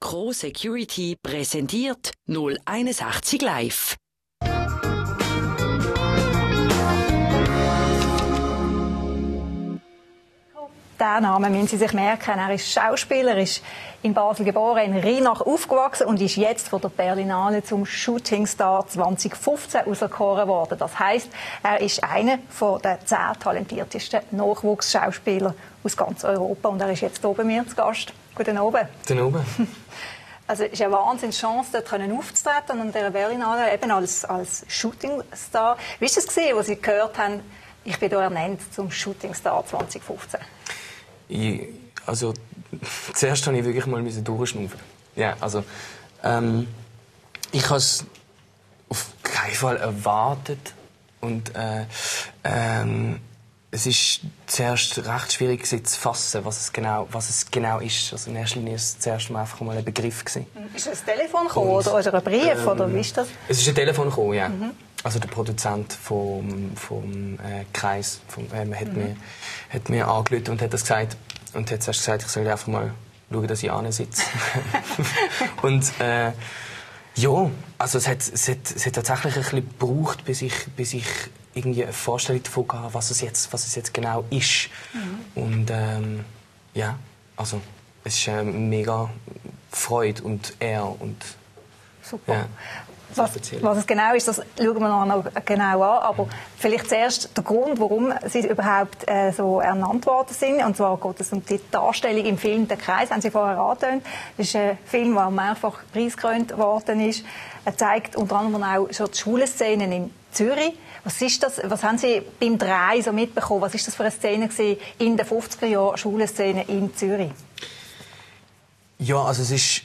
Pro Security präsentiert 061 Live. Den Namen müssen Sie sich merken. Er ist Schauspieler, ist in Basel geboren, in Rheinach aufgewachsen und ist jetzt von der Berlinale zum Shooting Star 2015 auserkoren worden. Das heisst, er ist einer der 10 talentiertesten Nachwuchsschauspieler aus ganz Europa und er ist jetzt hier bei mir zu Gast. Guten Abend. Guten Abend. Also es ist eine Wahnsinnschance, dort aufzutreten an dieser Berlinale, eben als Shooting Star. Wie war es, als Sie gehört haben, ich bin hier ernannt zum Shooting Star 2015? Also, zuerst musste ich wirklich mal durchschnaufen. Ja, also, ich habe es auf keinen Fall erwartet. Und es ist zuerst recht schwierig zu fassen, was es genau ist. Also in erster Linie war es zuerst mal einfach mal ein Begriff. Ist es ein Telefon gekommen oder ein Brief? Oder wie ist das? Es ist ein Telefon gekommen, ja. Also der Produzent vom Kreis hat mir angerufen und hat das gesagt. Und hat zuerst gesagt, ich soll einfach mal schauen, dass ich sitze. Und ja, also es hat tatsächlich ein bisschen gebraucht, bis ich irgendwie eine Vorstellung davon hatte, was es jetzt genau ist. Und ja, also es ist eine mega Freude und Ehre und super. Ja. Was es genau ist, das schauen wir noch genau an. Aber vielleicht zuerst der Grund, warum Sie überhaupt so ernannt worden sind. Und zwar geht es um die Darstellung im Film «Der Kreis», haben Sie vorher angetönt. Das ist ein Film, der mehrfach preisgekrönt worden ist. Er zeigt unter anderem auch schon die Schulenszenen in Zürich. Was ist das? Was haben Sie beim Dreh so mitbekommen? Was ist das für eine Szene gewesen in den 50er Jahren, Schulenszene in Zürich? Ja, also es ist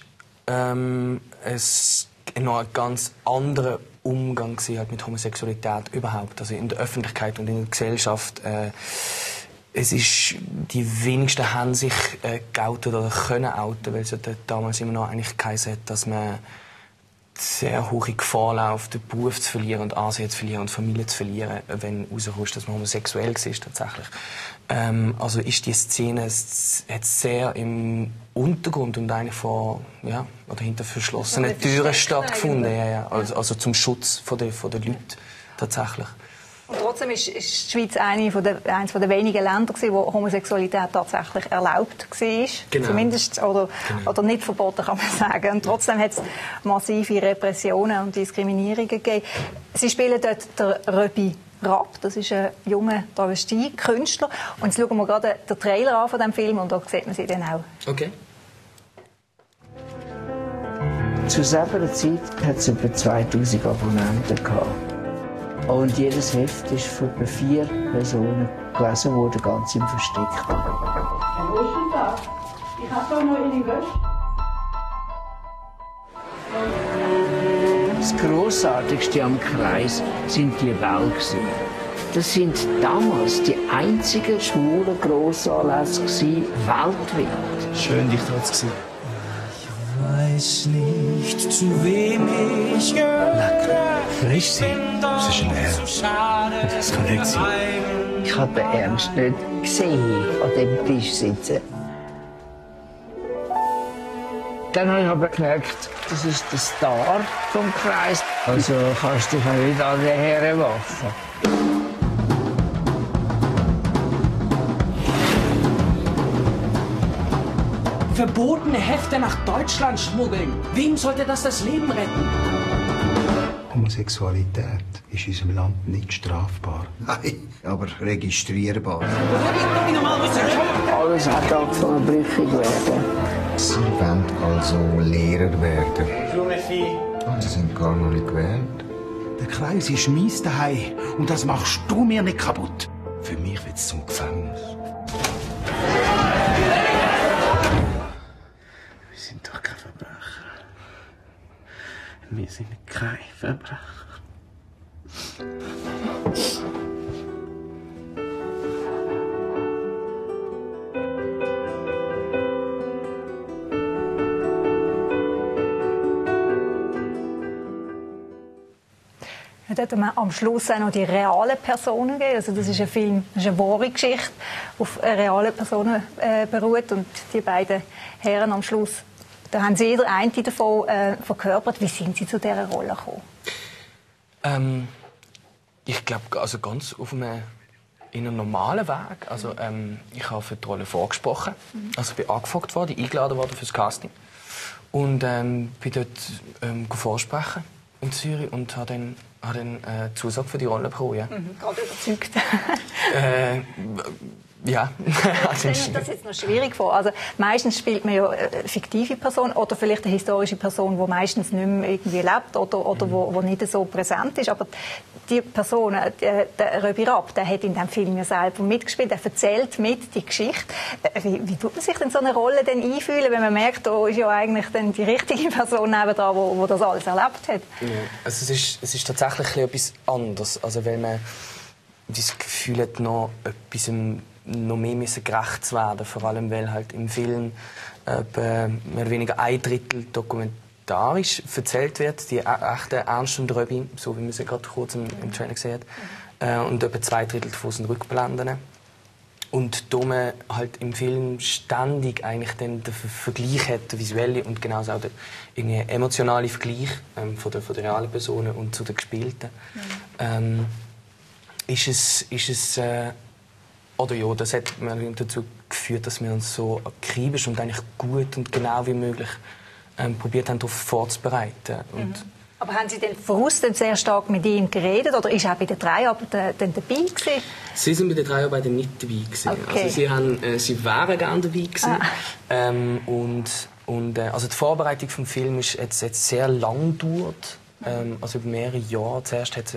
noch ein ganz anderer Umgang mit Homosexualität überhaupt, also in der Öffentlichkeit und in der Gesellschaft. Es ist, die wenigsten haben sich geoutet oder können outen, weil es damals immer noch eigentlich geheißen hat, dass man sehr hohe Gefahr läuft, den Beruf zu verlieren und Ansehen zu verlieren und Familie zu verlieren, wenn rauskommt, dass man homosexuell ist tatsächlich. Also ist die Szene hat sehr im Untergrund und eigentlich oder hinter verschlossenen Türen stattgefunden. Ja. Also zum Schutz der Leute tatsächlich. Und trotzdem ist die Schweiz eines der wenigen Länder, wo Homosexualität tatsächlich erlaubt war. Genau. Zumindest, oder nicht verboten, kann man sagen. Und trotzdem hat es massive Repressionen und Diskriminierungen gegeben. Sie spielen dort den Röbi Rapp, das ist ein junger Travestie-Künstler. Und jetzt schauen wir gerade den Trailer an von diesem Film und da sieht man sie dann auch. Okay. Zu selber Zeit hat es etwa 2000 Abonnenten gehabt. Und jedes Heft ist von etwa 4 Personen gelesen worden, ganz im Versteck. Wo ist denn das? Ich habe doch noch Ihre Wäsche. Das Grossartigste am Kreis sind die Bälle. Das sind damals die einzigen schwulen Grossanlässe weltweit. Schön, dich dort zu sehen. Ich weiß nicht, zu wem ich gehöre. Wer ist sie? Das ist ein Herr. Das kann nicht sein. Ich habe den Ernst nicht gesehen, an dem Tisch sitzen. Dann habe ich aber gemerkt, das ist der Star vom Kreis. Also kannst du dich nicht an den Herren waffen. Verbotene Hefte nach Deutschland schmuggeln. Wem sollte das Leben retten? Homosexualität ist in unserem Land nicht strafbar. Nein, aber registrierbar. Alles hat angefangen brüchig werden. Sie wollen also Lehrer werden. Sie sind gar noch nicht gewählt. Der Kreis ist mies daheim und das machst du mir nicht kaputt. Für mich wird es zum Gefängnis. Wir sind doch keine Verbrecher. Wir sind keine Verbrecher. Dort haben wir am Schluss auch noch die realen Personen gegeben. Also das ist ein Film, das ist eine wahre Geschichte, die auf realen Personen beruht. Und die beiden Herren am Schluss Da haben Sie jeder eine davon verkörpert. Wie sind Sie zu dieser Rolle gekommen? Ich glaube, also ganz auf einem in einem normalen Weg. Also, ich habe für die Rolle vorgesprochen. Also, ich bin angefragt worden, eingeladen worden fürs Casting. Und bin dort vorsprechen in Zürich und habe dann Zusage für die Rolle bekommen. Ja. Gerade überzeugt. Ja. Ich stelle mir das jetzt noch schwierig vor. Also, meistens spielt man ja eine fiktive Person oder vielleicht eine historische Person, die meistens nicht mehr irgendwie lebt oder wo nicht so präsent ist. Aber die Person, der Röbi Rapp, der hat in diesem Film ja selber mitgespielt, der erzählt mit die Geschichte. Wie tut man sich denn so eine Rolle denn einfühlen, wenn man merkt, da ist ja eigentlich dann die richtige Person nebendran, die das alles erlebt hat? Ja. Also es ist tatsächlich etwas anderes. Also, weil man das Gefühl hat, noch mehr gerecht zu werden. Vor allem, weil halt im Film mehr oder weniger 1/3 dokumentarisch erzählt wird, die echten Ernst und Röbi, so wie man sie gerade kurz im Trailer gesehen hat. Und etwa 2/3 davon sind Rückblenden. Und da man halt im Film ständig eigentlich den Vergleich hat, der visuelle und genauso auch der emotionale Vergleich von der realen Personen und zu den gespielten, ist es oder ja, das hat dazu geführt, dass wir uns so akribisch und eigentlich gut und genau wie möglich probiert haben, darauf vorzubereiten. Aber haben Sie denn voraus sehr stark mit ihm geredet oder ist er bei den Dreharbeiten dabei gewesen? Sie sind bei den Dreharbeiten nicht dabei gewesen. Okay. Also sie wären gerne dabei gewesen. Also die Vorbereitung vom Film ist jetzt sehr lang gedauert, also über mehrere Jahre. Zuerst ist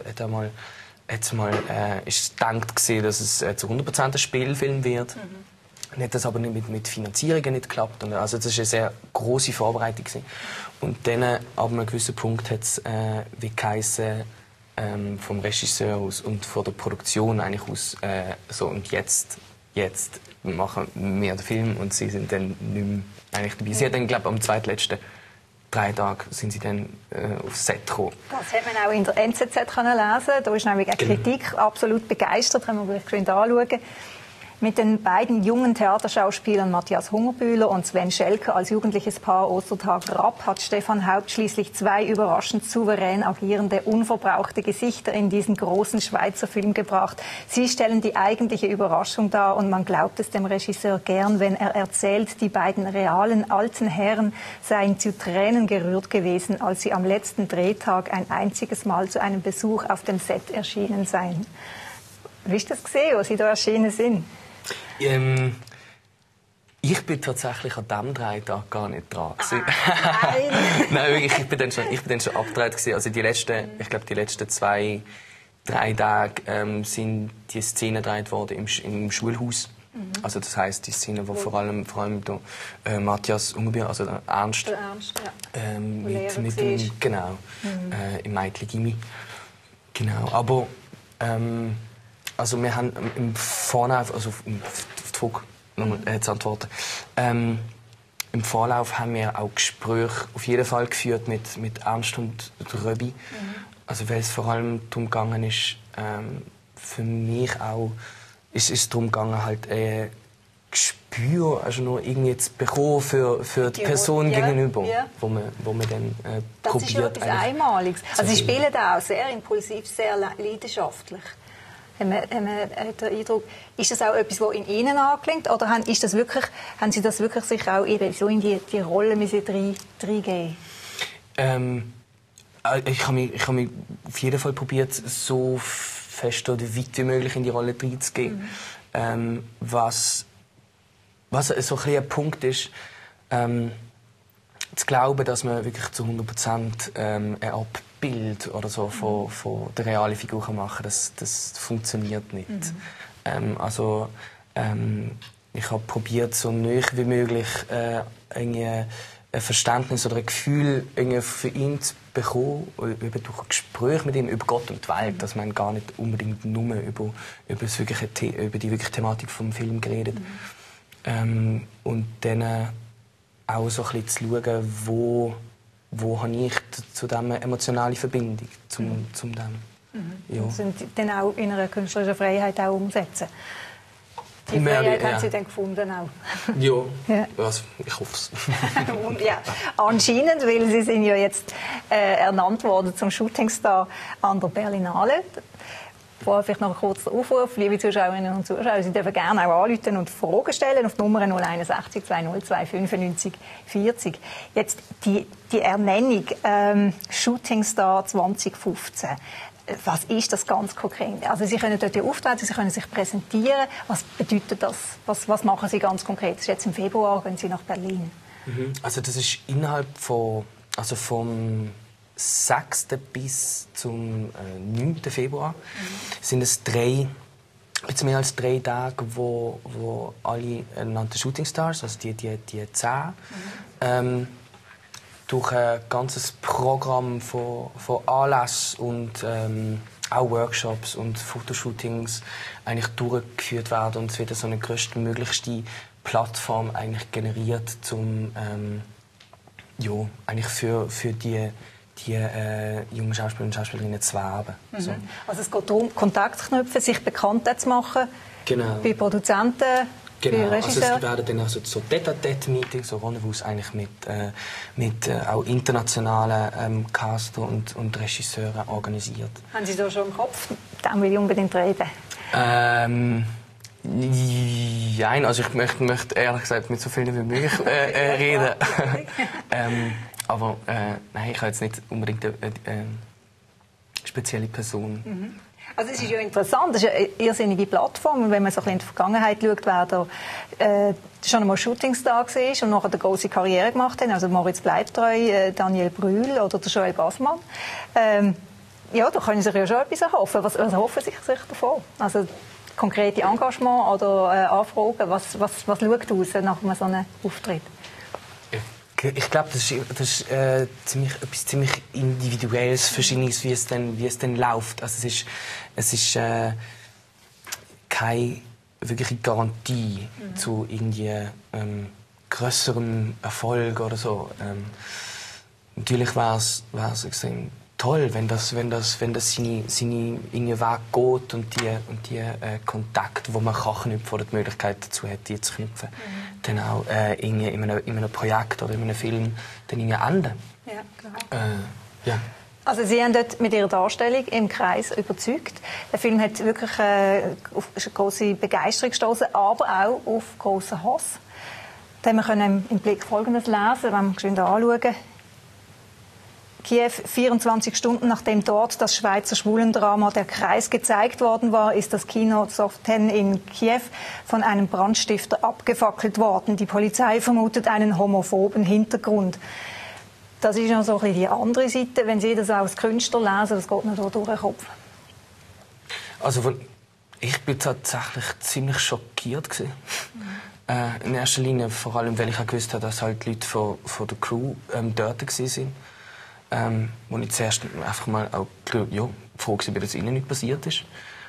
gedacht gewesen, dass es zu 100% ein Spielfilm wird. Hat das aber nicht mit Finanzierungen nicht geklappt. Also das war eine sehr grosse Vorbereitung gewesen. Und dann, ab einem gewissen Punkt, hat es wie geheißen, vom Regisseur aus und von der Produktion eigentlich aus, so und jetzt machen wir den Film und sie sind dann nicht mehr eigentlich dabei. Sie hat dann, glaube ich, am zweitletzten 3 Tagen sind sie dann aufs Set gekommen. Das hat man auch in der NZZ lesen. Da ist nämlich eine Kritik absolut begeistert. Können wir gleich anschauen. Mit den beiden jungen Theaterschauspielern Matthias Hungerbühler und Sven Schelker als jugendliches Paar Ostertag Rapp hat Stefan Haupt schließlich 2 überraschend souverän agierende, unverbrauchte Gesichter in diesen großen Schweizer Film gebracht. Sie stellen die eigentliche Überraschung dar und man glaubt es dem Regisseur gern, wenn er erzählt, die beiden realen alten Herren seien zu Tränen gerührt gewesen, als sie am letzten Drehtag ein einziges Mal zu einem Besuch auf dem Set erschienen seien. Wie hast du das gesehen, als sie da erschienen sind? Ich bin tatsächlich an diesem Drehtag gar nicht dran. Nein, wirklich, ich bin dann schon abgedreht gewesen. Also die letzten 2-3 Tage sind die Szenen gedreht worden im Schulhaus. Also das heisst, die Szene, wo vor allem der Matthias Hungerbühler, also der Ernst, mit dem, genau, im Meitli-Gimmi. Genau, aber also wir haben im Vorlauf, also auf die Frage zu antworten, im Vorlauf haben wir auch Gespräche auf jeden Fall geführt mit Ernst und Röbi. Also weil es vor allem darum gegangen ist, für mich auch, ist es darum gegangen, halt Gespür, also nur irgendwie zu bekommen für die Person gegenüber, wo man dann das probiert. Das ist ja etwas Einmaliges. Also Sie spielen da auch sehr impulsiv, sehr leidenschaftlich. Haben den Eindruck, ist das auch etwas, das in Ihnen anklingt? Oder haben Sie das wirklich sich auch so in die Rolle reingeben? Ich habe mich auf jeden Fall probiert, so fest oder weit wie möglich in die Rolle reinzugehen. Was so ein Punkt ist, zu glauben, dass man wirklich zu 100% ein Abbild oder so von der realen Figur machen kann, das funktioniert nicht. Ich habe probiert, so nah wie möglich ein Verständnis oder ein Gefühl für ihn zu bekommen, durch Gespräche mit ihm über Gott und die Welt, dass man gar nicht unbedingt nur über die wirkliche Thematik vom Film geredet. Und dann auch so ein bisschen zu schauen, wo habe ich zu dem eine emotionale Verbindung zum dem. Ja. Und sind dann auch in einer künstlerischen Freiheit auch umsetzen. Die Freiheit haben Sie dann gefunden auch? Ja, also, ich hoffe es. Und ja, anscheinend, weil Sie sind ja jetzt ernannt worden zum Shootingstar an der Berlinale. Vorher vielleicht noch ein kurzer Aufruf, liebe Zuschauerinnen und Zuschauer, Sie dürfen gerne auch anrufen und Fragen stellen auf die Nummer 061 202 95 40. Jetzt die Ernennung Shootingstar 2015. Was ist das ganz konkret? Also Sie können dort auftreten, Sie können sich präsentieren. Was bedeutet das? Was machen Sie ganz konkret? Das ist jetzt im Februar, gehen Sie nach Berlin. Also das ist innerhalb vom 6. bis zum 9. Februar sind es bisschen mehr als 3 Tage, wo alle ernannten Shootingstars, also die 10, durch ein ganzes Programm von Anlässen und auch Workshops und Fotoshootings eigentlich durchgeführt werden und es wird so eine größtmöglichste Plattform eigentlich generiert, eigentlich für die jungen Schauspieler und Schauspielerinnen zu werben. So. Also es geht darum, Kontakt zu knüpfen, sich bekannt zu machen, genau. Bei Produzenten, genau. bei Regisseuren. Also es werden dann auch so Tête-à-Tête-Meetings, so Rendezvous eigentlich mit auch internationalen Caster und Regisseuren organisiert. Haben Sie da schon im Kopf? Dann will ich unbedingt reden. Nein, also ich möchte ehrlich gesagt mit so vielen wie möglich reden. Aber nein, ich habe jetzt nicht unbedingt eine spezielle Person. Also es ist ja interessant, es ist eine irrsinnige Plattform. Und wenn man so ein bisschen in die Vergangenheit schaut, wer da schon einmal Shootingstar war und nachher eine große Karriere gemacht hat, also Moritz Bleibtreu, Daniel Brühl oder der Joel Gassmann, ja, da können Sie sich ja schon etwas erhoffen. Was erhoffen Sie sich davon? Also konkrete Engagement oder Anfragen, was schaut aus nach so einem Auftritt? Ich glaube, das ist etwas ziemlich Individuelles, Verschiedenes, wie es dann läuft. Also es ist keine wirkliche Garantie zu irgendwie grösserem Erfolg oder so. Natürlich wäre es extrem toll, wenn das seine irgendwie Weg geht und die Kontakte, die man kann knüpfen oder die Möglichkeit dazu hat, die zu knüpfen, dann auch irgendwie in einem Projekt oder in einem Film dann irgendwie enden. Ja, genau. Ja. Also Sie haben dort mit Ihrer Darstellung im Kreis überzeugt. Der Film hat wirklich auf große Begeisterung gestoßen, aber auch auf grossen Hass. Da können wir im Blick Folgendes lesen, wenn wir geschwind anschauen. Kiew, 24 Stunden nachdem dort das Schweizer Schwulendrama Der Kreis gezeigt worden war, ist das Kino Soften in Kiew von einem Brandstifter abgefackelt worden. Die Polizei vermutet einen homophoben Hintergrund. Das ist ja so ein bisschen die andere Seite. Wenn Sie das als Künstler lesen, das geht mir da durch den Kopf. Also ich bin tatsächlich ziemlich schockiert gewesen. In erster Linie vor allem, weil ich auch gewusst habe, dass halt Leute von der Crew dort waren. Wo ich zuerst einfach mal auch froh war, dass ihnen nicht passiert ist.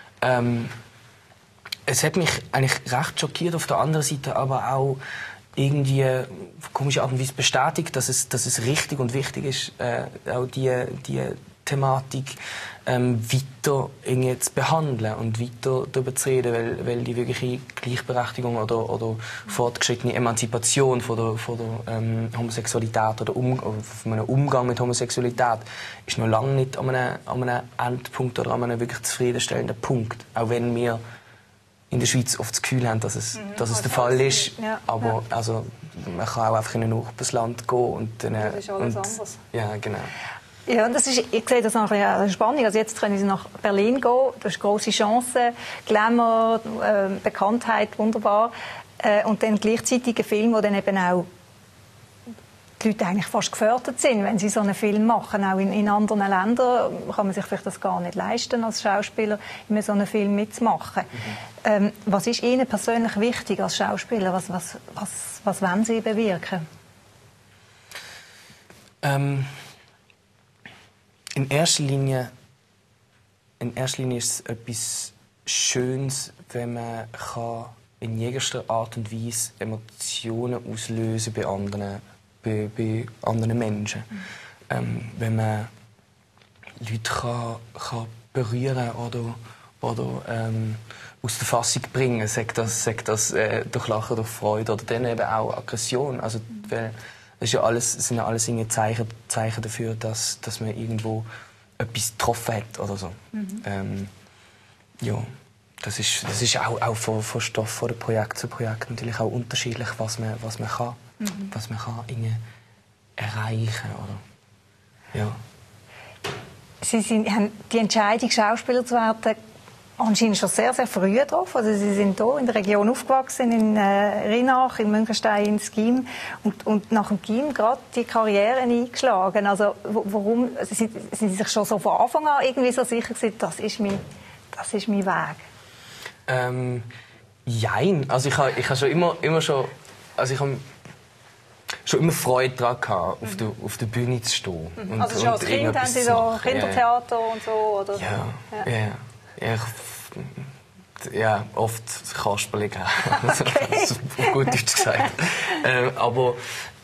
Es hat mich eigentlich recht schockiert, auf der anderen Seite aber auch irgendwie auf komische Art und Weise bestätigt, dass es richtig und wichtig ist, auch die Thematik weiter irgendwie zu behandeln und weiter darüber zu reden, weil die wirkliche Gleichberechtigung oder fortgeschrittene Emanzipation von der Homosexualität oder von einem Umgang mit Homosexualität ist noch lange nicht an einem Endpunkt oder an einem wirklich zufriedenstellenden Punkt. Auch wenn wir in der Schweiz oft das Gefühl haben, dass es der Fall ist. Ja, aber ja. Also, man kann auch einfach in ein Nachbarland gehen und dann... Das ist alles anders. Ja, genau. Ja, ich sehe das nach einer Spannung. Also jetzt können Sie nach Berlin gehen. Das ist eine grosse Chance. Glamour, Bekanntheit, wunderbar. Und dann gleichzeitig ein Film, wo dann eben auch die Leute eigentlich fast gefördert sind, wenn sie so einen Film machen. Auch in anderen Ländern kann man sich vielleicht das gar nicht leisten, als Schauspieler in so einem Film mitzumachen. Was ist Ihnen persönlich wichtig als Schauspieler? Was wollen Sie bewirken? In erster Linie ist es etwas Schönes, wenn man in jeglicher Art und Weise Emotionen auslösen bei anderen Menschen. Wenn man Leute kann berühren oder aus der Fassung bringen, sagt das durch Lachen, durch Freude oder dann eben auch Aggression. Also, weil es sind ja alles irgendwie Zeichen dafür, dass man irgendwo etwas getroffen hat oder so. Ja, das ist auch von Stoff von Projekt zu Projekt natürlich auch unterschiedlich, was man kann irgendwie erreichen oder ja. Sie haben die Entscheidung, Schauspieler zu werden, anscheinend schon sehr, sehr früh getroffen. Also Sie sind hier in der Region aufgewachsen, in Rhinach, in Münchenstein, in Gym und nach dem Gym gerade die Karriere eingeschlagen. Also warum sind Sie sich schon so von Anfang an irgendwie so sicher gewesen, das ist mein Weg? Jein. Also ich habe schon immer schon, also ich habe schon immer Freude daran gehabt, auf der Bühne zu stehen. Und, also schon als Kind haben Sie so Kindertheater und so? Oder ja, oft kasperlig. Okay. Auf gut Deutsch gesagt. Aber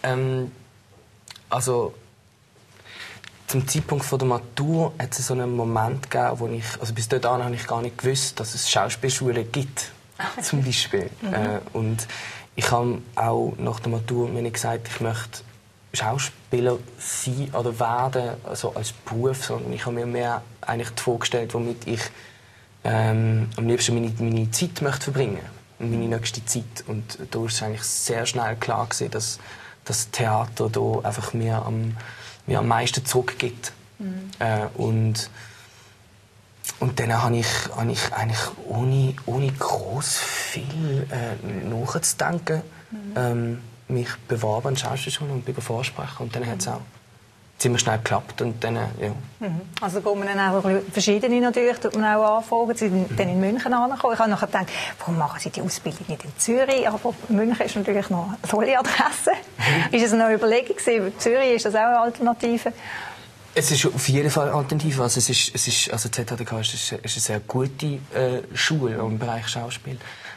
also zum Zeitpunkt der Matur hat es so einen Moment gegeben, wo also bis dahin habe ich gar nicht gewusst, dass es Schauspielschulen gibt, zum Beispiel. Und ich habe auch nach der Matur mir nicht gesagt, ich möchte Schauspieler sein oder werden, also als Beruf, sondern ich habe mir mehr eigentlich vorgestellt, womit ich am liebsten meine Zeit möchte verbringen möchte, meine nächste Zeit. Und da war es eigentlich sehr schnell klar gewesen, dass das Theater da einfach mir am meisten zurückgibt. Und dann habe ich eigentlich ohne gross viel nachzudenken mich beworben an die Schauspielschule und bin Vorsprecher. Und dann hat es auch ziemlich schnell geklappt. Und dann, ja. Also kommen dann auch verschiedene natürlich, tut man auch anfragen. Sie sind dann in München angekommen. Ich habe nachher gedacht, warum machen Sie die Ausbildung nicht in Zürich? Aber München ist natürlich noch eine tolle Adresse. Ist es eine Überlegung gewesen? Zürich, ist das auch eine Alternative? Es ist auf jeden Fall eine Alternative. Also also ZHDK ist eine sehr gute Schule im Bereich Schauspiel.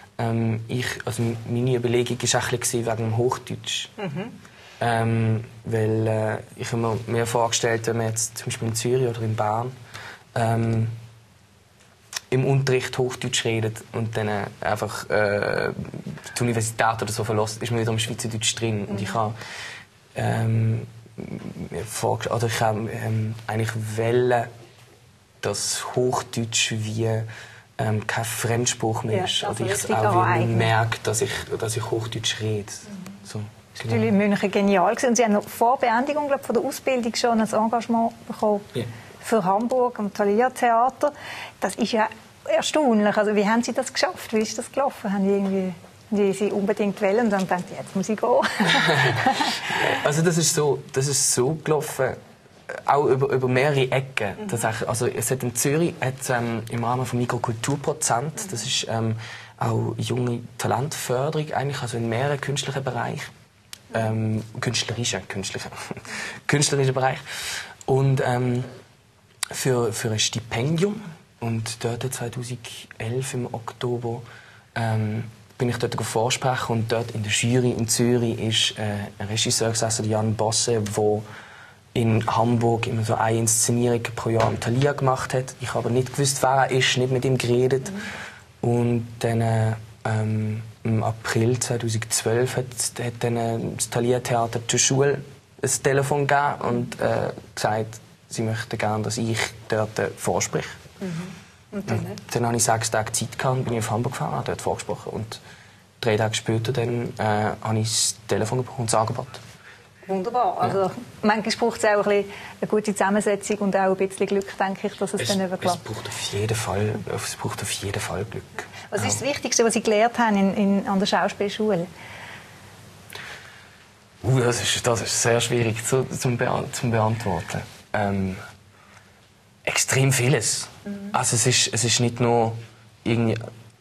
Meine Überlegung war auch ein bisschen wegen dem Hochdeutsch. Weil ich habe mir vorgestellt, wenn man jetzt zum Beispiel in Zürich oder in Bern im Unterricht Hochdeutsch redet und dann einfach die Universität oder so verlässt, ist man wieder im Schweizerdeutsch drin. Und ich habe eigentlich wollen, dass Hochdeutsch wie kein Fremdspruch mehr ist. Also ich auch merke, dass ich Hochdeutsch rede. So. Das war natürlich in München genial. Und Sie haben noch vor Beendigung von der Ausbildung schon ein Engagement bekommen für Hamburg am Thalia Theater. Das ist ja erstaunlich. Also wie haben Sie das geschafft? Wie ist das gelaufen? Haben Sie unbedingt wollen und dann denkt jetzt muss ich gehen? Also das ist so gelaufen, auch über mehrere Ecken. Also es hat in Zürich im Rahmen vom Mikrokulturprozent, das ist auch junge Talentförderung eigentlich, also in mehreren künstlichen Bereichen. Künstlerischer Bereich. Und für ein Stipendium. Und dort 2011 im Oktober bin ich dort vorsprechen. Und dort in der Jury in Zürich ist ein Regisseur gesessen, Jan Bosse, der in Hamburg immer so eine Inszenierung pro Jahr im Thalia gemacht hat. Ich habe aber nicht gewusst, wer er ist, nicht mit ihm geredet. Und dann im April 2012 hat dann das Thalia Theater zur Schule ein Telefon gegeben und gesagt, sie möchten gerne, dass ich dort vorspreche. Und dann hatte ich 6 Tage Zeit gehabt und bin auf Hamburg gefahren, habe dort vorgesprochen. Und 3 Tage später dann, habe ich das Telefon bekommen und das Angebot. Wunderbar. Also, manchmal braucht es auch eine gute Zusammensetzung und auch ein bisschen Glück, denke ich, dass es dann überklappt. Es braucht auf jeden Fall Glück. Was ist das Wichtigste, was Sie gelernt haben an der Schauspielschule? Das ist sehr schwierig zum beantworten. Extrem vieles. Also es ist nicht nur irgendwie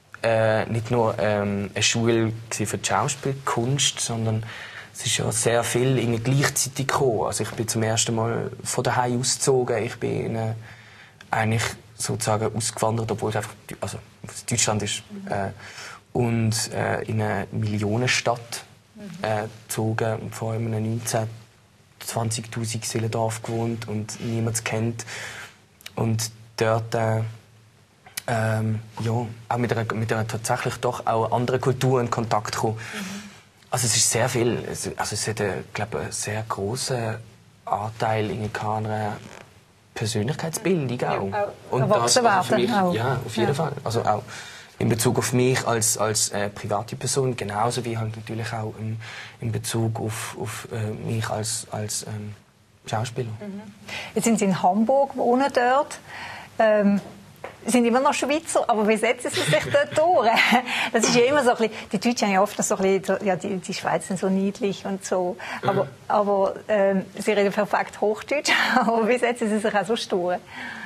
eine Schule für die Schauspielkunst, sondern es ist ja sehr viel gleichzeitig gekommen. Also ich bin zum ersten Mal von daheim ausgezogen. Ich bin eigentlich sozusagen ausgewandert, obwohl es einfach Deutschland ist. Und in eine Millionenstadt gezogen. Vor allem in einem 20'000 Seelendorf gewohnt und niemand kennt. Und dort Ja, auch mit einer tatsächlich doch auch anderen Kultur in Kontakt kommen. Also es ist sehr viel, also es hat, glaube ich, einen sehr grossen Anteil in einer Persönlichkeitsbildung auch. Ja, und erwachsen werden für mich, auch. ja, auf jeden Fall. Also auch in Bezug auf mich als private Person, genauso wie halt natürlich auch in Bezug auf mich als Schauspieler. Jetzt sind Sie in Hamburg, wohnen dort. Sind immer noch Schweizer, aber wie setzen Sie sich dort durch? Das ist ja immer so ein bisschen, die Deutschen haben ja oft so ein bisschen, ja, die Schweizer sind so niedlich und so, aber Sie reden perfekt Hochdeutsch, aber wie setzen Sie sich auch so durch?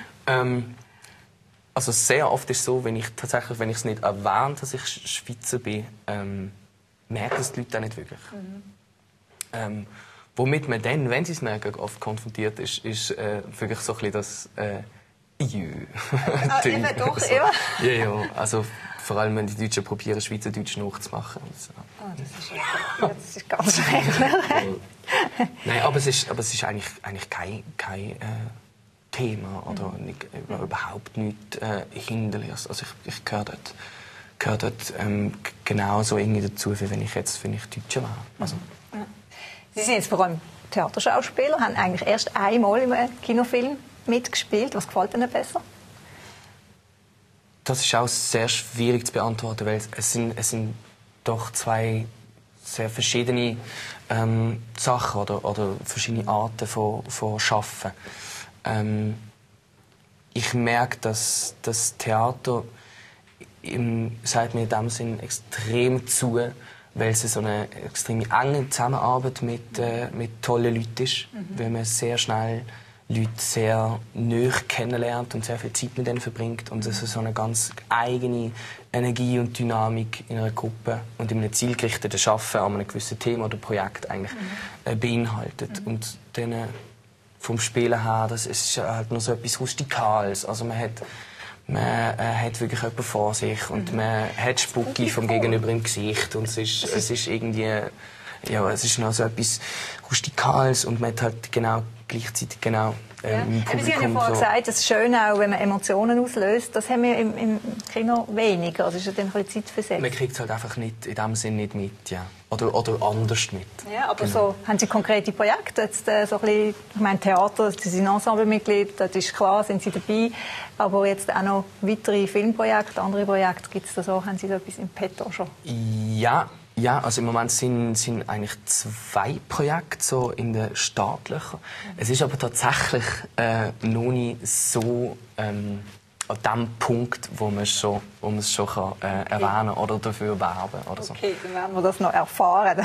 Also sehr oft ist es so, wenn ich es nicht erwähne, dass ich Schweizer bin, merken es die Leute auch nicht wirklich. Womit man dann, wenn sie es merken, oft konfrontiert ist wirklich so ein bisschen das Immer doch, so. immer? Ja, also vor allem, wenn die Deutschen probieren, Schweizerdeutsch nachzumachen. So. Das ist ganz schrecklich. Nein, aber es ist eigentlich kein Thema oder überhaupt nichts Hinderliches. Also ich gehöre dort genauso irgendwie dazu, wie wenn ich Deutscher wäre. Also. Sie sind jetzt vor allem Theaterschauspieler, haben eigentlich erst einmal im Kinofilm mitgespielt. Was gefällt Ihnen besser? Das ist auch sehr schwierig zu beantworten, weil es sind doch zwei sehr verschiedene Sachen oder verschiedene Arten von Arbeiten. Ich merke, dass das Theater sagt mir in dem Sinn extrem zu, weil es so eine extrem enge Zusammenarbeit mit tollen Leuten ist, weil man sehr schnell Leute sehr nahe kennenlernt und sehr viel Zeit mit ihnen verbringt und es so eine ganz eigene Energie und Dynamik in einer Gruppe und in einem zielgerichteten Arbeiten an einem gewissen Thema oder Projekt eigentlich beinhaltet. Und dann vom Spielen her, das ist halt noch so etwas Rustikales. Also man hat wirklich jemanden vor sich und man hat Spucki vom Gegenüber im Gesicht und es ist irgendwie, ja, es ist noch so etwas Rustikales und man hat halt gleichzeitig im Publikum. Sie haben ja vorhin gesagt, es ist schön auch, wenn man Emotionen auslöst. Das haben wir im Kino weniger. Also ist ja dann ein bisschen zeitversetzt. Man kriegt es halt einfach nicht, in dem Sinn nicht mit, ja. Oder anders mit. Ja, aber so, haben Sie konkrete Projekte? Jetzt, so ein bisschen, ich meine, Theater, Sie sind Ensemblemitglied, das ist klar, sind Sie dabei. Aber jetzt auch noch weitere Filmprojekte, andere Projekte, gibt es da so? Haben Sie da etwas im Petto schon? Ja, also im Moment sind eigentlich 2 Projekte so in der staatlichen. Es ist aber tatsächlich noch nicht so an dem Punkt, wo man es schon kann, erwähnen oder dafür werben oder so. Okay, dann werden wir das noch erfahren.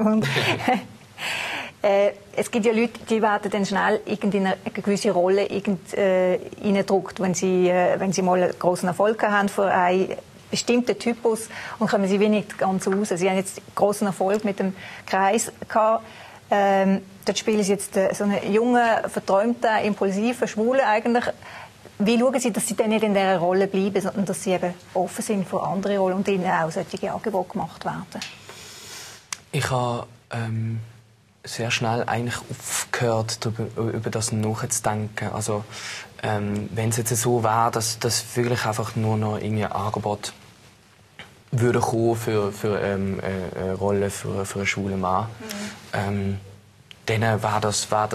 Es gibt ja Leute, die werden dann schnell eine gewisse Rolle reingedrückt, wenn sie mal einen grossen Erfolg haben für einen bestimmten Typus und kommen sie wenig ganz raus. Sie haben jetzt großen Erfolg mit dem Kreis gehabt. Dort spielen sie jetzt so einen jungen, verträumten, impulsiven Schwulen eigentlich. Wie schauen Sie, dass Sie dann nicht in dieser Rolle bleiben, sondern dass Sie eben offen sind für andere Rollen und ihnen auch solche Angebote gemacht werden? Ich habe sehr schnell eigentlich aufgehört, über das nachzudenken. Also, wenn es jetzt so wäre, dass wirklich einfach nur noch irgendwie ein Angebot würde kommen für eine Rolle für einen schwulen Mann, dann wäre das ob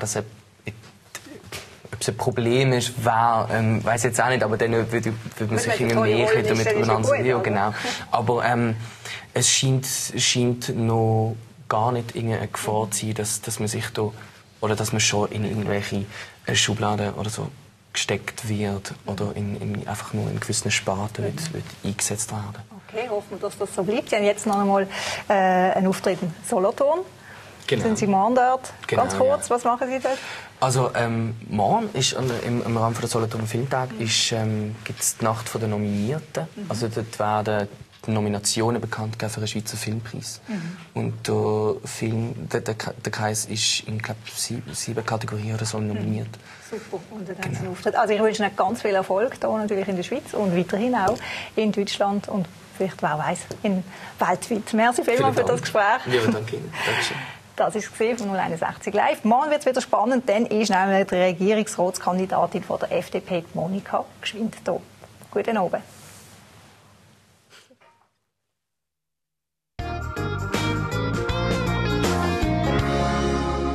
es ein Problem ist, weiß ich jetzt auch nicht, aber dann würde man sich irgendwie mehr miteinander. Ja, genau. Aber es scheint noch gar nicht eine Gefahr zu sein, dass man sich da oder dass man schon in irgendwelche Schubladen oder so gesteckt wird oder einfach nur in gewissen Sparten wird eingesetzt werden. Okay, hoffen wir, dass das so bleibt. Sie haben jetzt noch einmal einen Auftritt in Solothurn. Genau. Sind Sie morgen dort? Genau, ganz kurz, ja. Was machen Sie dort? Also morgen ist im Rahmen der Solothurner Filmtag gibt es die Nacht der Nominierten. Also dort werden die Nominationen bekannt gegeben für einen Schweizer Filmpreis. Und der Kreis ist in 7 Kategorien oder so nominiert. Super, und dann haben Sie einen Auftritt. Also ich wünsche Ihnen ganz viel Erfolg hier natürlich in der Schweiz und weiterhin auch in Deutschland und vielleicht, wer weiß, weltweit. Merci vielmals für das Gespräch. Ja, danke Ihnen. Dankeschön. Das war es von 061 Live. Morgen wird es wieder spannend, dann ist nämlich die Regierungsratskandidatin von der FDP, Monika Gschwind, hier. Guten Abend.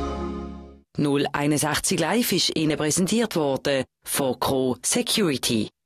.061 Live ist Ihnen präsentiert worden von Cro Security.